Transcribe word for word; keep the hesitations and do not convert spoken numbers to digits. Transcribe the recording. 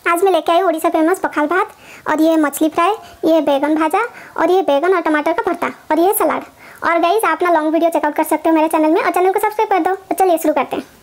आज मैं लेके आई उड़ीसा फेमस पखाल भात, और ये मछली फ्राई, ये बैगन भाजा, और ये बैगन और टमाटर का भरता, और ये सलाद। और गाइस आप ना लॉन्ग वीडियो चेकआउट कर सकते हो मेरे चैनल में, और चैनल को सब्सक्राइब कर दो। तो चलिए शुरू करते हैं।